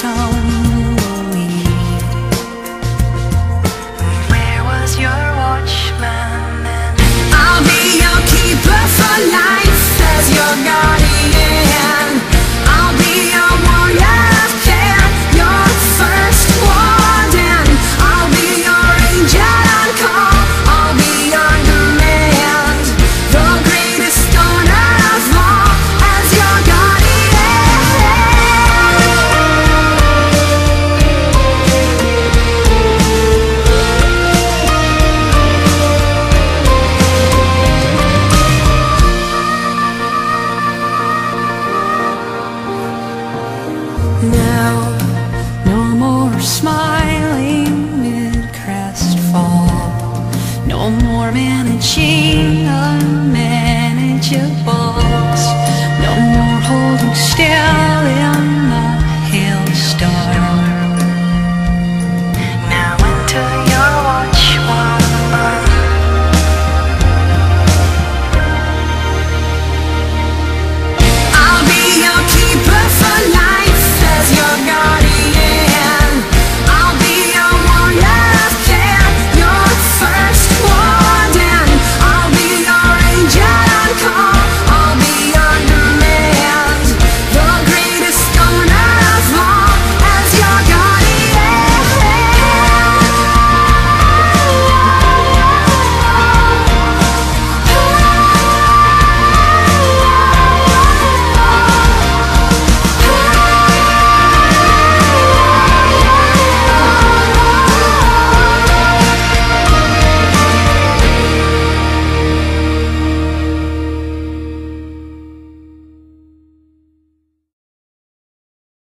now you leave. Where was your watchman then? I'll be your keeper for life, as your guardian. I'll be your warrior of care, your first warden. I'll be your angel on call, I'll be your command. The greatest honor of all, as your guardian. Now, no more smiling mid-crest fall, no more managing